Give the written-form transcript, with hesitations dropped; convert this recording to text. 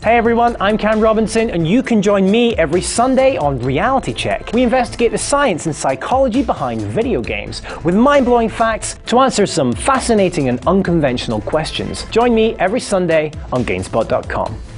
Hey everyone, I'm Cam Robinson, and you can join me every Sunday on Reality Check. We investigate the science and psychology behind video games, with mind-blowing facts to answer some fascinating and unconventional questions. Join me every Sunday on GameSpot.com.